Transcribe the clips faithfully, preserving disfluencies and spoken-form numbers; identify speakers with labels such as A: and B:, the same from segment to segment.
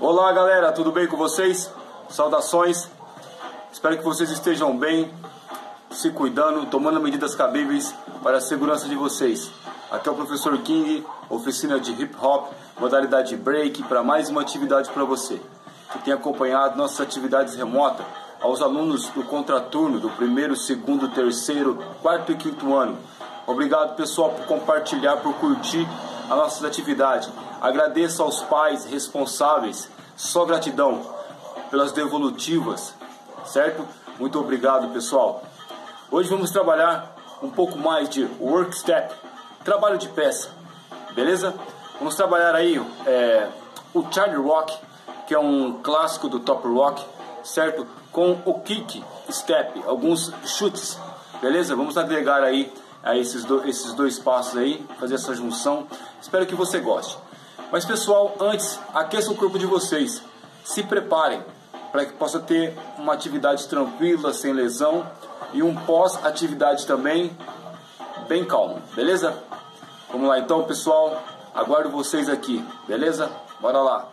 A: Olá galera, tudo bem com vocês? Saudações, espero que vocês estejam bem, se cuidando, tomando medidas cabíveis para a segurança de vocês. Aqui é o professor King, oficina de hip hop, modalidade break, para mais uma atividade para você que tem acompanhado nossas atividades remotas aos alunos do contraturno do primeiro, segundo, terceiro, quarto e quinto ano. Obrigado pessoal por compartilhar, por curtir as nossas atividades. Agradeço aos pais responsáveis, só gratidão pelas devolutivas, certo? Muito obrigado pessoal. Hoje vamos trabalhar um pouco mais de work step, trabalho de peça, beleza? Vamos trabalhar aí é, o Charlie Rock, que é um clássico do top rock, certo? Com o kick step, alguns chutes, beleza? Vamos agregar aí a esses, do, esses dois passos aí, fazer essa junção. Espero que você goste. Mas pessoal, antes, aqueça o corpo de vocês. Se preparem para que possa ter uma atividade tranquila, sem lesão, e um pós-atividade também bem calmo, beleza? Vamos lá então pessoal, aguardo vocês aqui, beleza? Bora lá!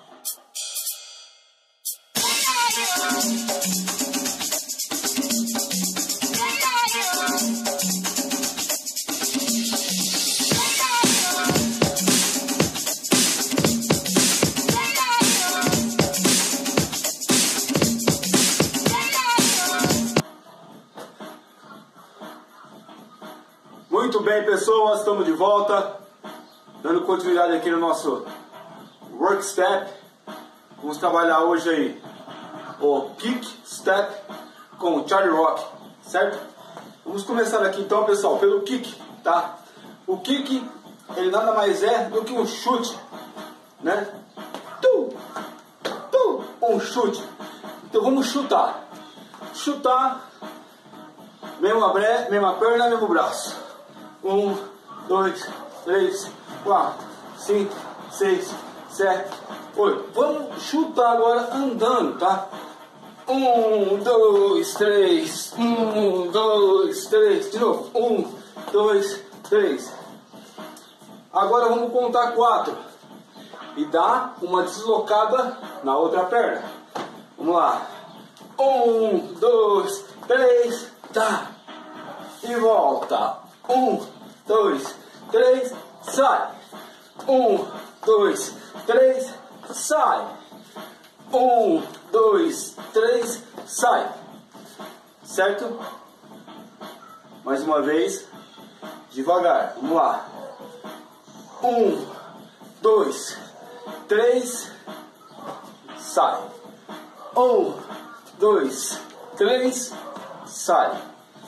A: Muito bem pessoas, estamos de volta, dando continuidade aqui no nosso work step. Vamos trabalhar hoje aí o kick step com o Charlie Rock, certo? Vamos começar aqui então pessoal, pelo kick, tá? O kick, ele nada mais é do que um chute, né? Tum, tum, um chute. Então vamos chutar, chutar, mesma, bre... mesma perna, mesmo braço. Um, dois, três, quatro, cinco, seis, sete, oito. Vamos chutar agora andando, tá? Um, dois, três. Um, dois, três. De novo. Um, dois, três. Agora vamos contar quatro. E dar uma deslocada na outra perna. Vamos lá. Um, dois, três. Tá. E volta. Um, dois, três, sai. Um, dois, três, sai. Um, dois, três, sai. Certo? Mais uma vez, devagar. Vamos lá. Um, dois, três, sai. Um, dois, três, sai.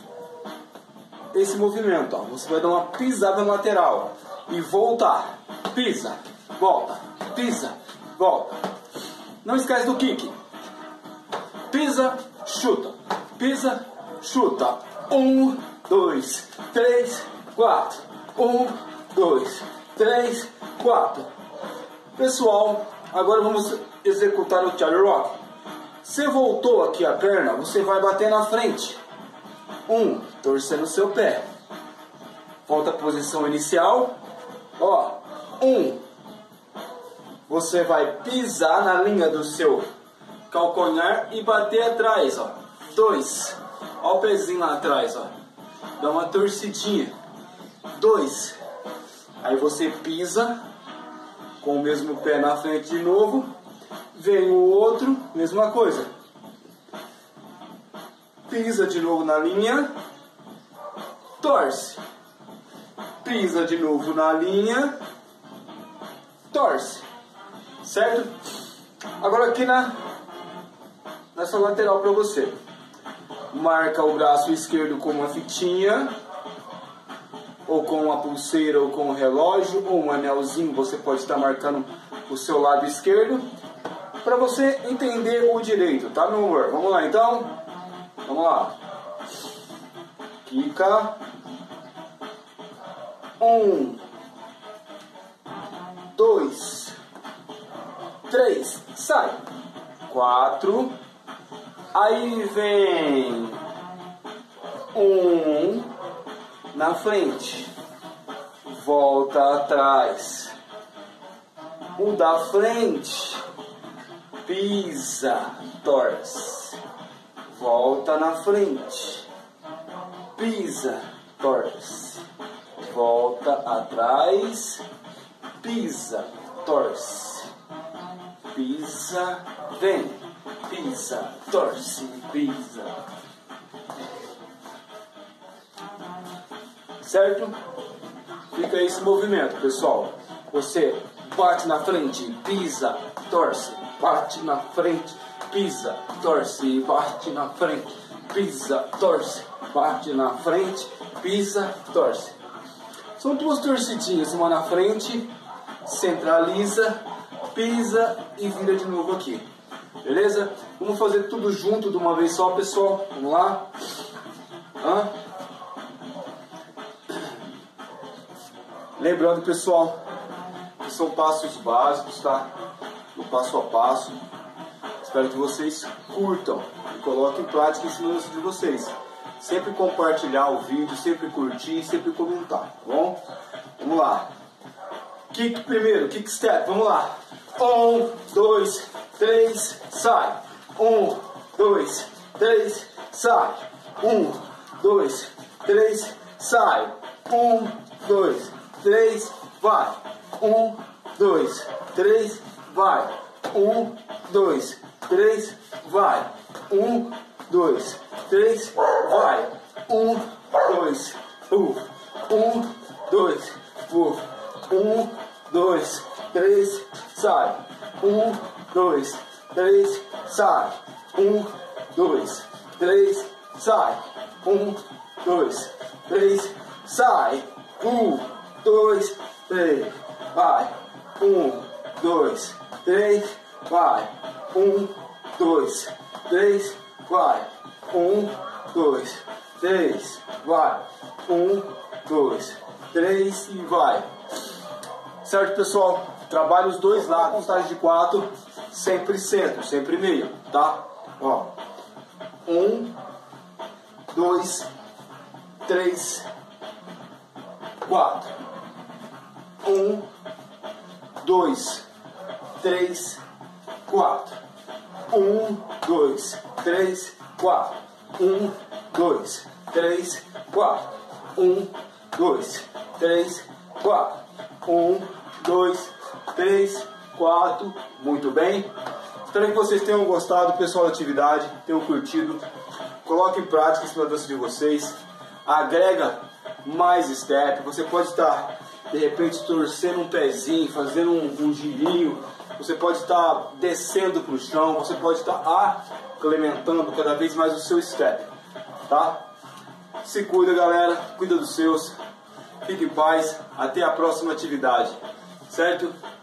A: Esse movimento, ó, você vai dar uma pisada lateral e voltar, pisa, volta, pisa, volta. Não esquece do kick. Pisa, chuta, pisa, chuta. Um, dois, três, quatro. Um, dois, três, quatro. Pessoal, agora vamos executar o Charlie Rock. Você voltou aqui a perna, você vai bater na frente. Um, torcendo o seu pé. Volta à posição inicial. Ó, um. Você vai pisar na linha do seu calcanhar e bater atrás, ó. Dois. Ó o pezinho lá atrás, ó. Dá uma torcidinha. Dois. Aí você pisa com o mesmo pé na frente de novo. Vem o outro, mesma coisa. Pisa de novo na linha, torce. Pisa de novo na linha, torce. Certo? Agora aqui na nessa lateral para você. Marca o braço esquerdo com uma fitinha, ou com uma pulseira, ou com um relógio, ou um anelzinho. Você pode estar marcando o seu lado esquerdo, para você entender o direito, tá meu amor? Vamos lá então. Vamos lá. Quica. Um. Dois. Três. Sai. Quatro. Aí vem. Um. Na frente. Volta atrás. Um da frente. pisa, torce, volta na frente, pisa, torce, volta atrás, pisa, torce, pisa, vem, pisa, torce, pisa. Certo? Fica esse movimento, pessoal. Você bate na frente, pisa, torce, bate na frente, pisa, torce, bate na frente, pisa, torce, bate na frente, pisa, torce. São duas torcidinhas, uma na frente, centraliza, pisa e vira de novo aqui. Beleza? Vamos fazer tudo junto de uma vez só, pessoal. Vamos lá. Hã? Lembrando, pessoal, que são passos básicos, tá? O passo a passo. Espero que vocês curtam e coloquem em prática em cima de vocês. Sempre compartilhar o vídeo, sempre curtir, sempre comentar, tá bom? Vamos lá. Kick primeiro, kick step, vamos lá. Um, dois, três, sai. Um, dois, três, sai. Um, dois, três, sai. Um, dois, três, vai. Um, dois, três, vai. Um, dois, três, vai. Um, dois, três, vai. Um, dois, uh. Um, dois, uh. Um, dois, três, sai. Um, dois, três, sai. Um, dois, três, sai. Um, dois, três, sai. Um, dois, três, vai. Um, dois, três, vai. Um, dois, três, vai. Um, dois, três, vai. Um, dois, três e vai. Certo, pessoal? Trabalhe os dois lados, contagem de quatro, sempre centro, sempre meio, tá? Ó. Um, dois, três, quatro. Um, dois, três, quatro. Um, dois, três, quatro. Um, dois, três, quatro. Um, dois, três, quatro. Um, dois, três, quatro. Muito bem. Espero que vocês tenham gostado, pessoal, da atividade, tenham curtido. Coloque em prática em cima da dança de vocês. Agrega mais step. Você pode estar, de repente, torcendo um pezinho, fazendo um, um girinho. Você pode estar descendo para o chão. Você pode estar incrementando cada vez mais o seu step. Tá? Se cuida, galera. Cuida dos seus. Fique em paz. Até a próxima atividade. Certo?